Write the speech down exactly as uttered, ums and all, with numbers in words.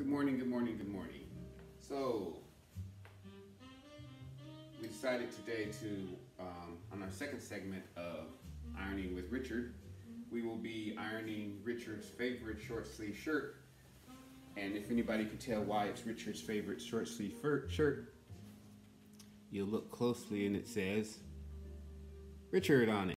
morning, good morning, good morning. So, we decided today to, um, on our second segment of Ironing with Richard, we will be ironing Richard's favorite short sleeve shirt. And if anybody can tell why it's Richard's favorite short sleeve shirt, you'll look closely and it says Richard on it.